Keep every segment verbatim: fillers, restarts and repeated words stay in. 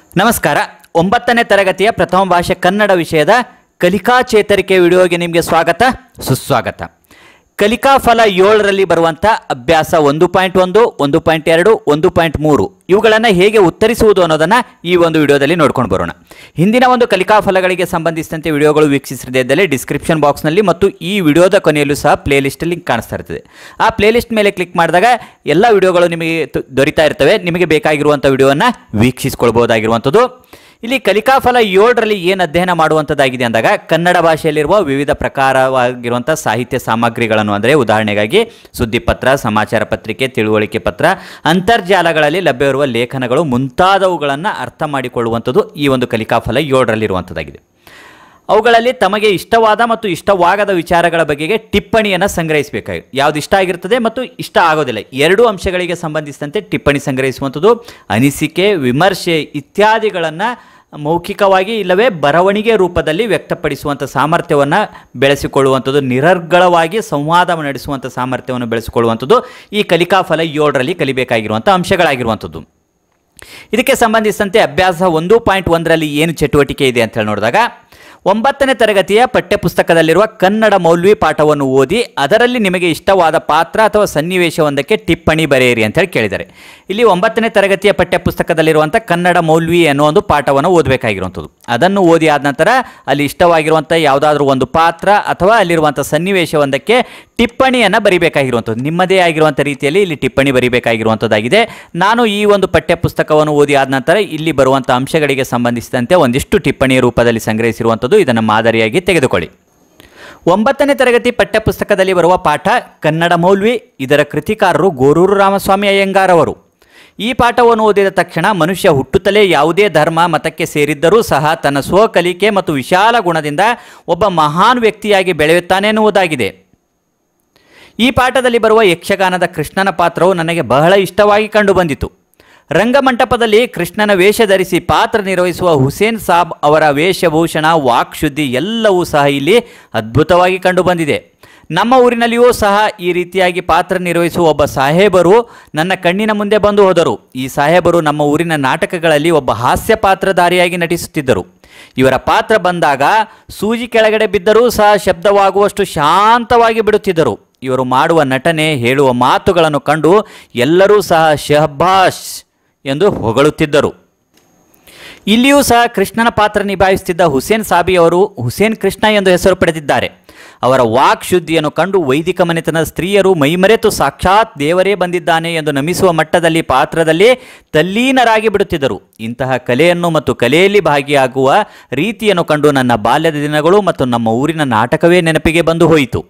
ನಮಸ್ಕಾರ. ಒಂಬತ್ತನೇ ತರಗತಿಯ ಪ್ರಥಮ ಭಾಷೆ ಕನ್ನಡ ವಿಷಯದ ಕಲಿಕಾ ಚೇತರಿಕೆ ವಿಡಿಯೋಗೆ ನಿಮಗೆ ಸ್ವಾಗತ ಸುಸ್ವಾಗತ. ಕಲಿಕಾ ಫಲ ಏಳರಲ್ಲಿ ಬರುವಂಥ ಅಭ್ಯಾಸ ಒಂದು ಪಾಯಿಂಟ್ ಒಂದು ಒಂದು ಪಾಯಿಂಟ್ ಎರಡು ಒಂದು ಪಾಯಿಂಟ್ ಮೂರು ಇವುಗಳನ್ನು ಹೇಗೆ ಉತ್ತರಿಸುವುದು ಅನ್ನೋದನ್ನು ಈ ಒಂದು ವಿಡಿಯೋದಲ್ಲಿ ನೋಡ್ಕೊಂಡು ಬರೋಣ. ಹಿಂದಿನ ಒಂದು ಕಲಿಕಾ ಫಲಗಳಿಗೆ ಸಂಬಂಧಿಸಿದಂತೆ ವಿಡಿಯೋಗಳು ವೀಕ್ಷಿಸದೇ ಇದ್ದಲ್ಲಿ ಡಿಸ್ಕ್ರಿಪ್ಷನ್ ಬಾಕ್ಸ್ನಲ್ಲಿ ಮತ್ತು ಈ ವಿಡಿಯೋದ ಕೊನೆಯಲ್ಲೂ ಸಹ ಪ್ಲೇಲಿಸ್ಟ್ ಲಿಂಕ್ ಕಾಣಿಸ್ತಾ ಇರ್ತದೆ. ಆ ಪ್ಲೇಲಿಸ್ಟ್ ಮೇಲೆ ಕ್ಲಿಕ್ ಮಾಡಿದಾಗ ಎಲ್ಲ ವಿಡಿಯೋಗಳು ನಿಮಗೆ ದೊರೀತಾ ಇರ್ತವೆ. ನಿಮಗೆ ಬೇಕಾಗಿರುವಂಥ ವಿಡಿಯೋವನ್ನು ವೀಕ್ಷಿಸಿಕೊಳ್ಬಹುದಾಗಿರುವಂಥದ್ದು. ಇಲ್ಲಿ ಕಲಿಕಾ ಫಲ ಏಳರಲ್ಲಿ ಏನು ಅಧ್ಯಯನ ಮಾಡುವಂಥದ್ದಾಗಿದೆ ಅಂದಾಗ ಕನ್ನಡ ಭಾಷೆಯಲ್ಲಿರುವ ವಿವಿಧ ಪ್ರಕಾರವಾಗಿರುವಂಥ ಸಾಹಿತ್ಯ ಸಾಮಗ್ರಿಗಳನ್ನು, ಅಂದರೆ ಉದಾಹರಣೆಗಾಗಿ ಸುದ್ದಿಪತ್ರ, ಸಮಾಚಾರ ಪತ್ರಿಕೆ, ತಿಳುವಳಿಕೆ ಪತ್ರ, ಅಂತರ್ಜಾಲಗಳಲ್ಲಿ ಲಭ್ಯವಿರುವ ಲೇಖನಗಳು ಮುಂತಾದವುಗಳನ್ನು ಅರ್ಥ ಮಾಡಿಕೊಳ್ಳುವಂಥದ್ದು ಈ ಒಂದು ಕಲಿಕಾ ಫಲ ಏಳರಲ್ಲಿರುವಂಥದ್ದಾಗಿದೆ. ಅವುಗಳಲ್ಲಿ ತಮಗೆ ಇಷ್ಟವಾದ ಮತ್ತು ಇಷ್ಟವಾಗದ ವಿಚಾರಗಳ ಬಗೆಗೆ ಟಿಪ್ಪಣಿಯನ್ನು ಸಂಗ್ರಹಿಸಬೇಕಾಗಿ, ಯಾವುದು ಇಷ್ಟ ಆಗಿರ್ತದೆ ಮತ್ತು ಇಷ್ಟ ಆಗೋದಿಲ್ಲ ಎರಡೂ ಅಂಶಗಳಿಗೆ ಸಂಬಂಧಿಸಿದಂತೆ ಟಿಪ್ಪಣಿ ಸಂಗ್ರಹಿಸುವಂಥದ್ದು, ಅನಿಸಿಕೆ, ವಿಮರ್ಶೆ ಇತ್ಯಾದಿಗಳನ್ನು ಮೌಖಿಕವಾಗಿ ಇಲ್ಲವೇ ಬರವಣಿಗೆ ರೂಪದಲ್ಲಿ ವ್ಯಕ್ತಪಡಿಸುವಂಥ ಸಾಮರ್ಥ್ಯವನ್ನು ಬೆಳೆಸಿಕೊಳ್ಳುವಂಥದ್ದು, ನಿರರ್ಗಳವಾಗಿ ಸಂವಾದ ನಡೆಸುವಂಥ ಸಾಮರ್ಥ್ಯವನ್ನು ಬೆಳೆಸಿಕೊಳ್ಳುವಂಥದ್ದು ಈ ಕಲಿಕಾ ಫಲ ಏಳರಲ್ಲಿ ಕಲಿಬೇಕಾಗಿರುವಂಥ ಅಂಶಗಳಾಗಿರುವಂಥದ್ದು. ಇದಕ್ಕೆ ಸಂಬಂಧಿಸಿದಂತೆ ಅಭ್ಯಾಸ ಒಂದು ಪಾಯಿಂಟ್ ಒಂದರಲ್ಲಿ ಏನು ಚಟುವಟಿಕೆ ಇದೆ ಅಂತ ಹೇಳಿ ನೋಡಿದಾಗ, ಒಂಬತ್ತನೇ ತರಗತಿಯ ಪಠ್ಯಪುಸ್ತಕದಲ್ಲಿರುವ ಕನ್ನಡ ಮೌಲ್ವಿ ಪಾಠವನ್ನು ಓದಿ ಅದರಲ್ಲಿ ನಿಮಗೆ ಇಷ್ಟವಾದ ಪಾತ್ರ ಅಥವಾ ಸನ್ನಿವೇಶವೊಂದಕ್ಕೆ ಟಿಪ್ಪಣಿ ಬರೆಯಿರಿ ಅಂತ ಹೇಳಿ ಕೇಳಿದ್ದಾರೆ. ಇಲ್ಲಿ ಒಂಬತ್ತನೇ ತರಗತಿಯ ಪಠ್ಯಪುಸ್ತಕದಲ್ಲಿರುವಂಥ ಕನ್ನಡ ಮೌಲ್ವಿ ಅನ್ನೋ ಒಂದು ಪಾಠವನ್ನು ಓದಬೇಕಾಗಿರುವಂಥದ್ದು. ಅದನ್ನು ಓದಿ ಆದ ನಂತರ ಅಲ್ಲಿ ಇಷ್ಟವಾಗಿರುವಂಥ ಯಾವುದಾದ್ರೂ ಒಂದು ಪಾತ್ರ ಅಥವಾ ಅಲ್ಲಿರುವಂಥ ಸನ್ನಿವೇಶವೊಂದಕ್ಕೆ ಟಿಪ್ಪಣಿಯನ್ನು ಬರಿಬೇಕಾಗಿರುವಂಥದ್ದು. ನಿಮ್ಮದೇ ಆಗಿರುವಂಥ ರೀತಿಯಲ್ಲಿ ಇಲ್ಲಿ ಟಿಪ್ಪಣಿ ಬರಿಬೇಕಾಗಿರುವಂಥದ್ದಾಗಿದೆ. ನಾನು ಈ ಒಂದು ಪಠ್ಯಪುಸ್ತಕವನ್ನು ಓದಿ ಆದ ನಂತರ ಇಲ್ಲಿ ಬರುವಂಥ ಅಂಶಗಳಿಗೆ ಸಂಬಂಧಿಸಿದಂತೆ ಒಂದಿಷ್ಟು ಟಿಪ್ಪಣಿಯ ರೂಪದಲ್ಲಿ ಸಂಗ್ರಹಿಸಿರುವಂಥದ್ದು. ಇದನ್ನು ಮಾದರಿಯಾಗಿ ತೆಗೆದುಕೊಳ್ಳಿ. ಒಂಬತ್ತನೇ ತರಗತಿ ಪಠ್ಯಪುಸ್ತಕದಲ್ಲಿ ಬರುವ ಪಾಠ ಕನ್ನಡ ಮೌಲ್ವಿ. ಇದರ ಕೃತಿಕಾರರು ಗೋರೂರು ರಾಮಸ್ವಾಮಿ ಅಯ್ಯಂಗಾರ್ ಅವರು. ಈ ಪಾಠವನ್ನು ಓದಿದ ತಕ್ಷಣ ಮನುಷ್ಯ ಹುಟ್ಟುತ್ತಲೇ ಯಾವುದೇ ಧರ್ಮ ಮತಕ್ಕೆ ಸೇರಿದ್ದರೂ ಸಹ ತನ್ನ ಸ್ವಕಲಿಕೆ ಮತ್ತು ವಿಶಾಲ ಗುಣದಿಂದ ಒಬ್ಬ ಮಹಾನ್ ವ್ಯಕ್ತಿಯಾಗಿ ಬೆಳೆಯುತ್ತಾನೆ ಎನ್ನುವುದಾಗಿದೆ. ಈ ಪಾಠದಲ್ಲಿ ಬರುವ ಯಕ್ಷಗಾನದ ಕೃಷ್ಣನ ಪಾತ್ರವು ನನಗೆ ಬಹಳ ಇಷ್ಟವಾಗಿ ಕಂಡುಬಂದಿತು. ರಂಗಮಂಟಪದಲ್ಲಿ ಕೃಷ್ಣನ ವೇಷ ಧರಿಸಿ ಪಾತ್ರ ನಿರ್ವಹಿಸುವ ಹುಸೇನ್ ಸಾಬ್ ಅವರ ವೇಷಭೂಷಣ, ವಾಕ್ಶುದ್ಧಿ ಎಲ್ಲವೂ ಸಹ ಇಲ್ಲಿ ಅದ್ಭುತವಾಗಿ ಕಂಡುಬಂದಿದೆ. ನಮ್ಮ ಊರಿನಲ್ಲಿಯೂ ಸಹ ಈ ರೀತಿಯಾಗಿ ಪಾತ್ರ ನಿರ್ವಹಿಸುವ ಒಬ್ಬ ಸಾಹೇಬರು ನನ್ನ ಕಣ್ಣಿನ ಮುಂದೆ ಬಂದು ಹೋದರು. ಈ ಸಾಹೇಬರು ನಮ್ಮ ಊರಿನ ನಾಟಕಗಳಲ್ಲಿ ಒಬ್ಬ ಹಾಸ್ಯ ಪಾತ್ರಧಾರಿಯಾಗಿ ನಟಿಸುತ್ತಿದ್ದರು. ಇವರ ಪಾತ್ರ ಬಂದಾಗ ಸೂಜಿ ಕೆಳಗಡೆ ಬಿದ್ದರೂ ಸಹ ಶಬ್ದವಾಗುವಷ್ಟು ಶಾಂತವಾಗಿ ಬಿಡುತ್ತಿದ್ದರು. ಇವರು ಮಾಡುವ ನಟನೆ, ಹೇಳುವ ಮಾತುಗಳನ್ನು ಕಂಡು ಎಲ್ಲರೂ ಸಹ ಶಹಬ್ಬಾಷ್ ಎಂದು ಹೊಗಳುತ್ತಿದ್ದರು. ಇಲ್ಲಿಯೂ ಸಹ ಕೃಷ್ಣನ ಪಾತ್ರ ನಿಭಾಯಿಸುತ್ತಿದ್ದ ಹುಸೇನ್ ಸಾಬಿ ಅವರು ಹುಸೇನ್ ಕೃಷ್ಣ ಎಂದು ಹೆಸರು ಪಡೆದಿದ್ದಾರೆ. ಅವರ ವಾಕ್ ಶುದ್ಧಿಯನ್ನು ಕಂಡು ವೈದಿಕ ಮನೆತನದ ಸ್ತ್ರೀಯರು ಮೈಮರೆತು ಸಾಕ್ಷಾತ್ ದೇವರೇ ಬಂದಿದ್ದಾನೆ ಎಂದು ನಮಿಸುವ ಮಟ್ಟದಲ್ಲಿ ಪಾತ್ರದಲ್ಲಿ ತಲ್ಲೀನರಾಗಿ ಬಿಡುತ್ತಿದ್ದರು. ಇಂತಹ ಕಲೆಯನ್ನು ಮತ್ತು ಕಲೆಯಲ್ಲಿ ಭಾಗಿಯಾಗುವ ರೀತಿಯನ್ನು ಕಂಡು ನನ್ನ ಬಾಲ್ಯದ ದಿನಗಳು ಮತ್ತು ನಮ್ಮ ಊರಿನ ನಾಟಕವೇ ನೆನಪಿಗೆ ಬಂದು ಹೋಯಿತು.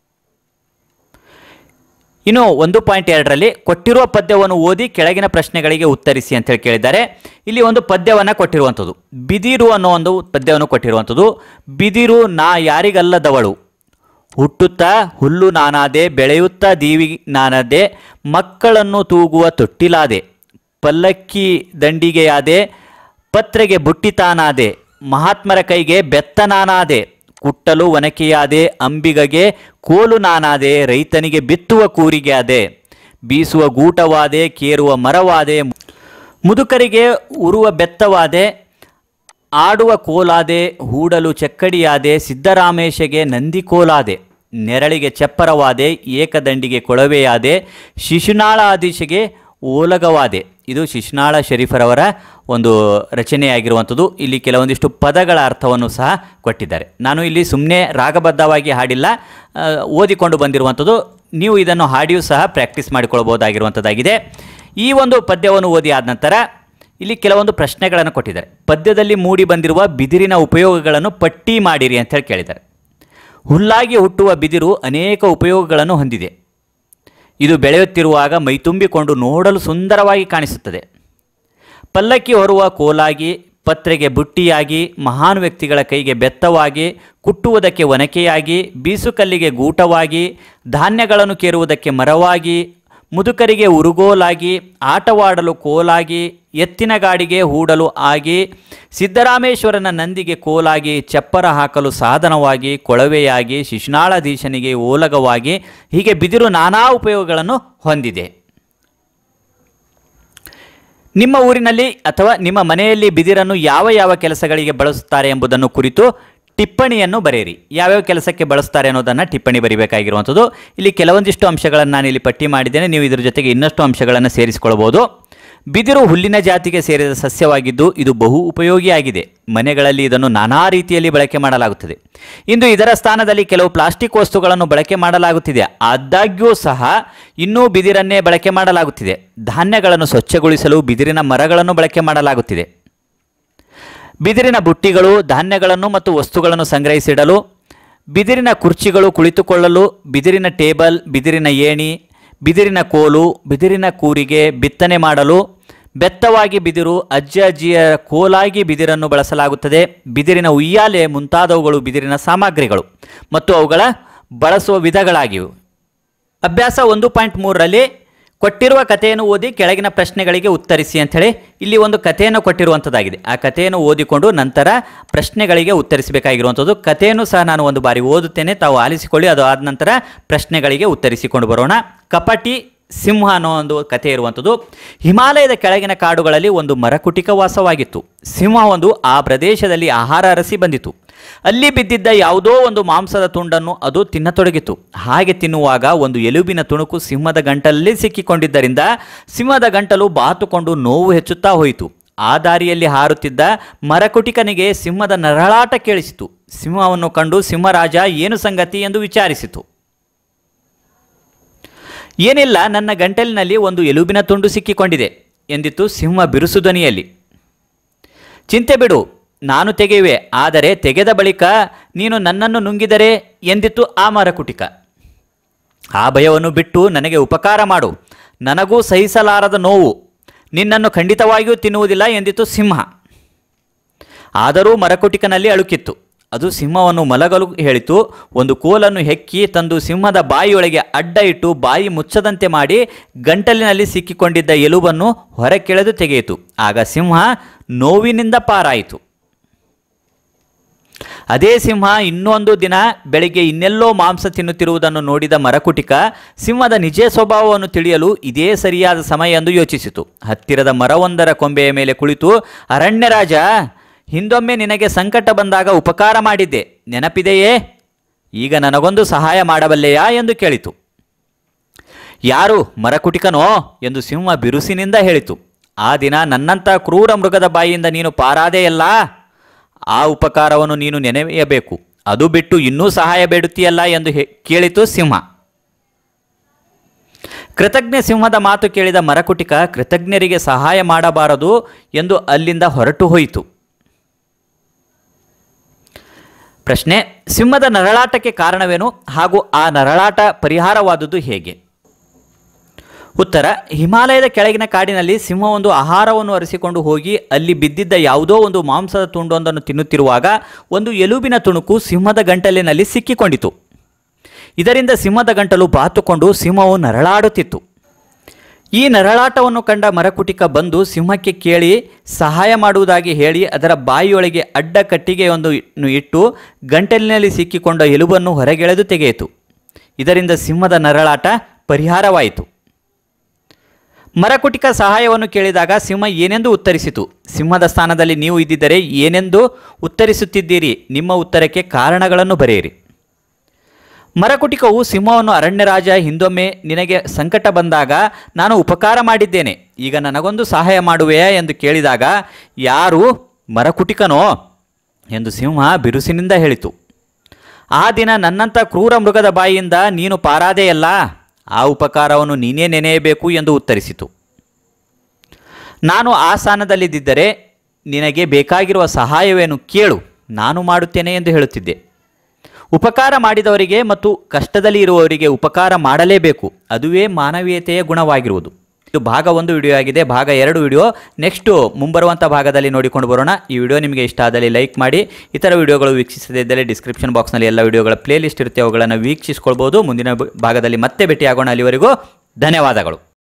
ಇನ್ನು ಒಂದು ಪಾಯಿಂಟ್ ಎರಡರಲ್ಲಿ ಕೊಟ್ಟಿರುವ ಪದ್ಯವನ್ನು ಓದಿ ಕೆಳಗಿನ ಪ್ರಶ್ನೆಗಳಿಗೆ ಉತ್ತರಿಸಿ ಅಂತ ಹೇಳಿ ಕೇಳಿದ್ದಾರೆ. ಇಲ್ಲಿ ಒಂದು ಪದ್ಯವನ್ನು ಕೊಟ್ಟಿರುವಂಥದ್ದು, ಬಿದಿರು ಅನ್ನೋ ಒಂದು ಪದ್ಯವನ್ನು ಕೊಟ್ಟಿರುವಂಥದ್ದು. ಬಿದಿರು ನಾ ಯಾರಿಗಲ್ಲದವಳು, ಹುಟ್ಟುತ್ತಾ ಹುಲ್ಲು ನಾನಾದೆ, ಬೆಳೆಯುತ್ತಾ ದೀವಿ ನಾನಾದೆ, ಮಕ್ಕಳನ್ನು ತೂಗುವ ತೊಟ್ಟಿಲಾದೆ, ಪಲ್ಲಕ್ಕಿ ದಂಡಿಗೆಯಾದೆ, ಪತ್ರೆಗೆ ಬುಟ್ಟಿತಾನಾದೆ, ಮಹಾತ್ಮರ ಕೈಗೆ ಬೆತ್ತ ನಾನಾದೆ, ಕುಟ್ಟಲು ಒನಕೆಯಾದೆ, ಅಂಬಿಗಗೆ ಕೋಲು ನಾನಾದೆ, ರೈತನಿಗೆ ಬಿತ್ತುವ ಕೂರಿಗೆ ಆದೆ, ಬೀಸುವ ಗೂಟವಾದೆ, ಕೇರುವ ಮರವಾದೆ, ಮುದುಕರಿಗೆ ಉರುವ ಬೆತ್ತವಾದೆ, ಆಡುವ ಕೋಲಾದೆ, ಹೂಡಲು ಚಕ್ಕಡಿಯಾದೆ, ಸಿದ್ದರಾಮೇಶಗೆ ನಂದಿ ಕೋಲಾದೆ, ನೆರಳಿಗೆ ಚಪ್ಪರವಾದೆ, ಏಕದಂಡಿಗೆ ಕೊಳವೆಯಾದೆ, ಶಿಶುನಾಳಾಧೀಶಗೆ ಓಲಗವಾದೆ. ಇದು ಶಿಶುನಾಳ ಶರೀಫರವರ ಒಂದು ರಚನೆಯಾಗಿರುವಂಥದ್ದು. ಇಲ್ಲಿ ಕೆಲವೊಂದಿಷ್ಟು ಪದಗಳ ಅರ್ಥವನ್ನು ಸಹ ಕೊಟ್ಟಿದ್ದಾರೆ. ನಾನು ಇಲ್ಲಿ ಸುಮ್ಮನೆ ರಾಗಬದ್ಧವಾಗಿ ಹಾಡಿಲ್ಲ, ಓದಿಕೊಂಡು ಬಂದಿರುವಂಥದ್ದು. ನೀವು ಇದನ್ನು ಹಾಡಿಯೂ ಸಹ ಪ್ರಾಕ್ಟೀಸ್ ಮಾಡಿಕೊಳ್ಳಬಹುದಾಗಿರುವಂಥದ್ದಾಗಿದೆ. ಈ ಒಂದು ಪದ್ಯವನ್ನು ಓದಿ ಆದ ನಂತರ ಇಲ್ಲಿ ಕೆಲವೊಂದು ಪ್ರಶ್ನೆಗಳನ್ನು ಕೊಟ್ಟಿದ್ದಾರೆ. ಪದ್ಯದಲ್ಲಿ ಮೂಡಿ ಬಂದಿರುವ ಬಿದಿರಿನ ಉಪಯೋಗಗಳನ್ನು ಪಟ್ಟಿ ಮಾಡಿರಿ ಅಂತ ಹೇಳಿ ಕೇಳಿದ್ದಾರೆ. ಹುಲ್ಲಾಗಿ ಹುಟ್ಟುವ ಬಿದಿರು ಅನೇಕ ಉಪಯೋಗಗಳನ್ನು ಹೊಂದಿದೆ. ಇದು ಬೆಳೆಯುತ್ತಿರುವಾಗ ಮೈತುಂಬಿಕೊಂಡು ನೋಡಲು ಸುಂದರವಾಗಿ ಕಾಣಿಸುತ್ತದೆ. ಪಲ್ಲಕ್ಕಿ ಹೊರುವ ಕೋಲಾಗಿ, ಪತ್ರೆಗೆ ಬುಟ್ಟಿಯಾಗಿ, ಮಹಾನ್ ವ್ಯಕ್ತಿಗಳ ಕೈಗೆ ಬೆತ್ತವಾಗಿ, ಕುಟ್ಟುವುದಕ್ಕೆ ಒನಕೆಯಾಗಿ, ಬೀಸುಕಲ್ಲಿಗೆ ಗೂಟವಾಗಿ, ಧಾನ್ಯಗಳನ್ನು ಕೇರುವುದಕ್ಕೆ ಮರವಾಗಿ, ಮುದುಕರಿಗೆ ಉರುಗೋಲಾಗಿ, ಆಟವಾಡಲು ಕೋಲಾಗಿ, ಎತ್ತಿನ ಗಾಡಿಗೆ ಹೂಡಲು ಆಗಿ, ಸಿದ್ದರಾಮೇಶ್ವರನ ನಂದಿಗೆ ಕೋಲಾಗಿ, ಚಪ್ಪರ ಹಾಕಲು ಸಾಧನವಾಗಿ, ಕೊಳವೆಯಾಗಿ, ಶಿಶುನಾಳಾಧೀಶನಿಗೆ ಓಲಗವಾಗಿ, ಹೀಗೆ ಬಿದಿರು ನಾನಾ ಉಪಯೋಗಗಳನ್ನು ಹೊಂದಿದೆ. ನಿಮ್ಮ ಊರಿನಲ್ಲಿ ಅಥವಾ ನಿಮ್ಮ ಮನೆಯಲ್ಲಿ ಬಿದಿರನ್ನು ಯಾವ ಯಾವ ಕೆಲಸಗಳಿಗೆ ಬಳಸುತ್ತಾರೆ ಎಂಬುದನ್ನು ಕುರಿತು ಟಿಪ್ಪಣಿಯನ್ನು ಬರೆಯಿರಿ. ಯಾವ್ಯಾವ ಕೆಲಸಕ್ಕೆ ಬಳಸ್ತಾರೆ ಅನ್ನೋದನ್ನು ಟಿಪ್ಪಣಿ ಬರೀಬೇಕಾಗಿರುವಂಥದ್ದು. ಇಲ್ಲಿ ಕೆಲವೊಂದಿಷ್ಟು ಅಂಶಗಳನ್ನು ನಾನು ಇಲ್ಲಿ ಪಟ್ಟಿ ಮಾಡಿದ್ದೇನೆ. ನೀವು ಇದರ ಜೊತೆಗೆ ಇನ್ನಷ್ಟು ಅಂಶಗಳನ್ನು ಸೇರಿಸಿಕೊಳ್ಳಬಹುದು. ಬಿದಿರು ಹುಲ್ಲಿನ ಜಾತಿಗೆ ಸೇರಿದ ಸಸ್ಯವಾಗಿದ್ದು ಇದು ಬಹು ಉಪಯೋಗಿಯಾಗಿದೆ. ಮನೆಗಳಲ್ಲಿ ಇದನ್ನು ನಾನಾ ರೀತಿಯಲ್ಲಿ ಬಳಕೆ ಮಾಡಲಾಗುತ್ತದೆ. ಇಂದು ಇದರ ಸ್ಥಾನದಲ್ಲಿ ಕೆಲವು ಪ್ಲಾಸ್ಟಿಕ್ ವಸ್ತುಗಳನ್ನು ಬಳಕೆ ಮಾಡಲಾಗುತ್ತಿದೆ. ಆದಾಗ್ಯೂ ಸಹ ಇನ್ನೂ ಬಿದಿರನ್ನೇ ಬಳಕೆ ಮಾಡಲಾಗುತ್ತಿದೆ. ಧಾನ್ಯಗಳನ್ನು ಸ್ವಚ್ಛಗೊಳಿಸಲು ಬಿದಿರಿನ ಮರಗಳನ್ನು ಬಳಕೆ ಮಾಡಲಾಗುತ್ತಿದೆ. ಬಿದಿರಿನ ಬುಟ್ಟಿಗಳು ಧಾನ್ಯಗಳನ್ನು ಮತ್ತು ವಸ್ತುಗಳನ್ನು ಸಂಗ್ರಹಿಸಿಡಲು, ಬಿದಿರಿನ ಕುರ್ಚಿಗಳು ಕುಳಿತುಕೊಳ್ಳಲು, ಬಿದಿರಿನ ಟೇಬಲ್, ಬಿದಿರಿನ ಏಣಿ, ಬಿದಿರಿನ ಕೋಲು, ಬಿದಿರಿನ ಕೂರಿಗೆ, ಬಿತ್ತನೆ ಮಾಡಲು, ಬೆತ್ತವಾಗಿ ಬಿದಿರು, ಅಜ್ಜ ಅಜ್ಜಿಯರ ಕೋಲಾಗಿ ಬಿದಿರನ್ನು ಬಳಸಲಾಗುತ್ತದೆ. ಬಿದಿರಿನ ಉಯ್ಯಾಲೆ ಮುಂತಾದವುಗಳು ಬಿದಿರಿನ ಸಾಮಗ್ರಿಗಳು ಮತ್ತು ಅವುಗಳ ಬಳಸುವ ವಿಧಗಳಾಗಿವೆ. ಅಭ್ಯಾಸ ಒಂದು ಪಾಯಿಂಟ್ ಮೂರರಲ್ಲಿ ಕೊಟ್ಟಿರುವ ಕಥೆಯನ್ನು ಓದಿ ಕೆಳಗಿನ ಪ್ರಶ್ನೆಗಳಿಗೆ ಉತ್ತರಿಸಿ ಅಂಥೇಳಿ ಇಲ್ಲಿ ಒಂದು ಕಥೆಯನ್ನು ಕೊಟ್ಟಿರುವಂಥದ್ದಾಗಿದೆ. ಆ ಕಥೆಯನ್ನು ಓದಿಕೊಂಡು ನಂತರ ಪ್ರಶ್ನೆಗಳಿಗೆ ಉತ್ತರಿಸಬೇಕಾಗಿರುವಂಥದ್ದು. ಕಥೆಯನ್ನು ಸಹ ನಾನು ಒಂದು ಬಾರಿ ಓದುತ್ತೇನೆ, ತಾವು ಆಲಿಸಿಕೊಳ್ಳಿ. ಅದು ಆದ ನಂತರ ಪ್ರಶ್ನೆಗಳಿಗೆ ಉತ್ತರಿಸಿಕೊಂಡು ಬರೋಣ. ಕಪಟಿ ಸಿಂಹ ಅನ್ನೋ ಒಂದು ಕಥೆ ಇರುವಂಥದ್ದು. ಹಿಮಾಲಯದ ಕೆಳಗಿನ ಕಾಡುಗಳಲ್ಲಿ ಒಂದು ಮರಕುಟಿಕ ವಾಸವಾಗಿತ್ತು. ಸಿಂಹ ಒಂದು ಆ ಪ್ರದೇಶದಲ್ಲಿ ಆಹಾರ ಅರಸಿ ಬಂದಿತು. ಅಲ್ಲಿ ಬಿದ್ದಿದ್ದ ಯಾವುದೋ ಒಂದು ಮಾಂಸದ ತುಂಡನ್ನು ಅದು ತಿನ್ನತೊಡಗಿತು. ಹಾಗೆ ತಿನ್ನುವಾಗ ಒಂದು ಎಲುಬಿನ ತುಣುಕು ಸಿಂಹದ ಗಂಟಲಲ್ಲಿ ಸಿಕ್ಕಿಕೊಂಡಿದ್ದರಿಂದ ಸಿಂಹದ ಗಂಟಲು ಬಾತುಕೊಂಡು ನೋವು ಹೆಚ್ಚುತ್ತಾ ಹೋಯಿತು. ಆ ದಾರಿಯಲ್ಲಿ ಹಾರುತ್ತಿದ್ದ ಮರಕುಟಿಕನಿಗೆ ಸಿಂಹದ ನರಳಾಟ ಕೇಳಿಸಿತು. ಸಿಂಹವನ್ನು ಕಂಡು ಸಿಂಹರಾಜ ಏನು ಸಂಗತಿ ಎಂದು ವಿಚಾರಿಸಿತು. ಏನಿಲ್ಲ, ನನ್ನ ಗಂಟಲಿನಲ್ಲಿ ಒಂದು ಎಲುಬಿನ ತುಂಡು ಸಿಕ್ಕಿಕೊಂಡಿದೆ ಎಂದಿತು ಸಿಂಹ ಬಿರುಸು ಧ್ವನಿಯಲ್ಲಿ. ಚಿಂತೆ ಬಿಡು, ನಾನು ತೆಗೆಯುವೆ. ಆದರೆ ತೆಗೆದ ಬಳಿಕ ನೀನು ನನ್ನನ್ನು ನುಂಗಿದರೆ ಎಂದಿತು ಆ ಮರಕುಟಿಕ. ಆ ಭಯವನ್ನು ಬಿಟ್ಟು ನನಗೆ ಉಪಕಾರ ಮಾಡು, ನನಗೂ ಸಹಿಸಲಾರದ ನೋವು, ನಿನ್ನನ್ನು ಖಂಡಿತವಾಗಿಯೂ ತಿನ್ನುವುದಿಲ್ಲ ಎಂದಿತು ಸಿಂಹ. ಆದರೂ ಮರಕುಟಿಕನಲ್ಲಿ ಅಳುಕಿತ್ತು. ಅದು ಸಿಂಹವನ್ನು ಮಲಗಲು ಹೇಳಿತು. ಒಂದು ಕೋಲನ್ನು ಹೆಕ್ಕಿ ತಂದು ಸಿಂಹದ ಬಾಯಿಯೊಳಗೆ ಅಡ್ಡ ಇಟ್ಟು ಬಾಯಿ ಮುಚ್ಚದಂತೆ ಮಾಡಿ ಗಂಟಲಿನಲ್ಲಿ ಸಿಕ್ಕಿಕೊಂಡಿದ್ದ ಎಲುಬನ್ನು ಹೊರಕೆಳೆದು ತೆಗೆಯಿತು. ಆಗ ಸಿಂಹ ನೋವಿನಿಂದ ಪಾರಾಯಿತು. ಅದೇ ಸಿಂಹ ಇನ್ನೊಂದು ದಿನ ಬೆಳಿಗ್ಗೆ ಇನ್ನೆಲ್ಲೋ ಮಾಂಸ ತಿನ್ನುತ್ತಿರುವುದನ್ನು ನೋಡಿದ ಮರಕುಟಿಕ ಸಿಂಹದ ನಿಜ ಸ್ವಭಾವವನ್ನು ತಿಳಿಯಲು ಇದೇ ಸರಿಯಾದ ಸಮಯ ಎಂದು ಯೋಚಿಸಿತು. ಹತ್ತಿರದ ಮರವೊಂದರ ಕೊಂಬೆಯ ಮೇಲೆ ಕುಳಿತು, ಅರಣ್ಯರಾಜ, ಹಿಂದೊಮ್ಮೆ ನಿನಗೆ ಸಂಕಟ ಬಂದಾಗ ಉಪಕಾರ ಮಾಡಿದ್ದೆ, ನೆನಪಿದೆಯೇ? ಈಗ ನನಗೊಂದು ಸಹಾಯ ಮಾಡಬಲ್ಲೆಯಾ ಎಂದು ಕೇಳಿತು. ಯಾರು, ಮರಕುಟಿಕನೋ ಎಂದು ಸಿಂಹ ಬಿರುಸಿನಿಂದ ಹೇಳಿತು. ಆ ದಿನ ನನ್ನಂಥ ಕ್ರೂರ ಮೃಗದ ಬಾಯಿಯಿಂದ ನೀನು ಪಾರಾದೆಯಲ್ಲ, ಆ ಉಪಕಾರವನ್ನು ನೀನು ನೆನೆಯಬೇಕು. ಅದು ಬಿಟ್ಟು ಇನ್ನೂ ಸಹಾಯ ಬೇಡುತ್ತೀಯಲ್ಲ ಎಂದು ಕೇಳಿತು ಸಿಂಹ. ಕೃತಜ್ಞ ಸಿಂಹದ ಮಾತು ಕೇಳಿದ ಮರಕುಟಿಕ ಕೃತಜ್ಞರಿಗೆ ಸಹಾಯ ಮಾಡಬಾರದು ಎಂದು ಅಲ್ಲಿಂದ ಹೊರಟು ಹೋಯಿತು. ಪ್ರಶ್ನೆ: ಸಿಂಹದ ನರಳಾಟಕ್ಕೆ ಕಾರಣವೇನು ಹಾಗೂ ಆ ನರಳಾಟ ಪರಿಹಾರವಾದುದು ಹೇಗೆ? ಉತ್ತರ: ಹಿಮಾಲಯದ ಕೆಳಗಿನ ಕಾಡಿನಲ್ಲಿ ಸಿಂಹವೊಂದು ಆಹಾರವನ್ನು ಅರಸಿಕೊಂಡು ಹೋಗಿ ಅಲ್ಲಿ ಬಿದ್ದಿದ್ದ ಯಾವುದೋ ಒಂದು ಮಾಂಸದ ತುಂಡೊಂದನ್ನು ತಿನ್ನುತ್ತಿರುವಾಗ ಒಂದು ಎಲುಬಿನ ತುಣುಕು ಸಿಂಹದ ಗಂಟಲಿನಲ್ಲಿ ಸಿಕ್ಕಿಕೊಂಡಿತು. ಇದರಿಂದ ಸಿಂಹದ ಗಂಟಲು ಬಾತುಕೊಂಡು ಸಿಂಹವು ನರಳಾಡುತ್ತಿತ್ತು. ಈ ನರಳಾಟವನ್ನು ಕಂಡ ಮರಕುಟಿಕ ಬಂದು ಸಿಂಹಕ್ಕೆ ಕೇಳಿ ಸಹಾಯ ಮಾಡುವುದಾಗಿ ಹೇಳಿ ಅದರ ಬಾಯಿಯೊಳಗೆ ಅಡ್ಡ ಕಟ್ಟಿಗೆಯೊಂದನ್ನು ಇಟ್ಟು ಗಂಟಲಿನಲ್ಲಿ ಸಿಕ್ಕಿಕೊಂಡ ಎಲುಬನ್ನು ಹೊರಗೆಳೆದು ತೆಗೆಯಿತು. ಇದರಿಂದ ಸಿಂಹದ ನರಳಾಟ ಪರಿಹಾರವಾಯಿತು. ಮರಕುಟಿಕ ಸಹಾಯವನ್ನು ಕೇಳಿದಾಗ ಸಿಂಹ ಏನೆಂದು ಉತ್ತರಿಸಿತು? ಸಿಂಹದ ಸ್ಥಾನದಲ್ಲಿ ನೀವು ಇದ್ದಿದ್ದರೆ ಏನೆಂದು ಉತ್ತರಿಸುತ್ತಿದ್ದೀರಿ? ನಿಮ್ಮ ಉತ್ತರಕ್ಕೆ ಕಾರಣಗಳನ್ನು ಬರೆಯಿರಿ. ಮರಕುಟಿಕವು ಸಿಂಹವನ್ನು, ಅರಣ್ಯರಾಜ, ಹಿಂದೊಮ್ಮೆ ನಿನಗೆ ಸಂಕಟ ಬಂದಾಗ ನಾನು ಉಪಕಾರ ಮಾಡಿದ್ದೇನೆ, ಈಗ ನನಗೊಂದು ಸಹಾಯ ಮಾಡುವೆಯಾ ಎಂದು ಕೇಳಿದಾಗ ಯಾರು, ಮರಕುಟಿಕನೋ ಎಂದು ಸಿಂಹ ಬಿರುಸಿನಿಂದ ಹೇಳಿತು. ಆ ದಿನ ನನ್ನಂಥ ಕ್ರೂರ ಮೃಗದ ಬಾಯಿಯಿಂದ ನೀನು ಪಾರಾದೆಯಲ್ಲ, ಆ ಉಪಕಾರವನ್ನು ನೀನೇ ನೆನೆಯಬೇಕು ಎಂದು ಉತ್ತರಿಸಿತು. ನಾನು ಆ ಸ್ಥಾನದಲ್ಲಿದ್ದರೆ ನಿನಗೆ ಬೇಕಾಗಿರುವ ಸಹಾಯವೇನು ಕೇಳು, ನಾನು ಮಾಡುತ್ತೇನೆ ಎಂದು ಹೇಳುತ್ತಿದ್ದೆ. ಉಪಕಾರ ಮಾಡಿದವರಿಗೆ ಮತ್ತು ಕಷ್ಟದಲ್ಲಿ ಇರುವವರಿಗೆ ಉಪಕಾರ ಮಾಡಲೇಬೇಕು, ಅದುವೇ ಮಾನವೀಯತೆಯ ಗುಣವಾಗಿರುವುದು. ಇದು ಭಾಗ ಒಂದು ವಿಡಿಯೋ ಆಗಿದೆ. ಭಾಗ ಎರಡು ವಿಡಿಯೋ ನೆಕ್ಸ್ಟು ಮುಂಬರುವಂಥ ಭಾಗದಲ್ಲಿ ನೋಡಿಕೊಂಡು ಬರೋಣ. ಈ ವಿಡಿಯೋ ನಿಮಗೆ ಇಷ್ಟ ಆದಲ್ಲಿ ಲೈಕ್ ಮಾಡಿ. ಇತರ ವಿಡಿಯೋಗಳು ವೀಕ್ಷಿಸದೇ ಇದ್ದರೆ ಡಿಸ್ಕ್ರಿಪ್ಷನ್ ಬಾಕ್ಸ್ನಲ್ಲಿ ಎಲ್ಲ ವಿಡಿಯೋಗಳ ಪ್ಲೇ ಲಿಸ್ಟ್ ಇರುತ್ತೆ, ಅವುಗಳನ್ನು ವೀಕ್ಷಿಸ್ಕೊಳ್ಬೋದು. ಮುಂದಿನ ಭಾಗದಲ್ಲಿ ಮತ್ತೆ ಭೇಟಿಯಾಗೋಣ. ಅಲ್ಲಿವರೆಗೂ ಧನ್ಯವಾದಗಳು.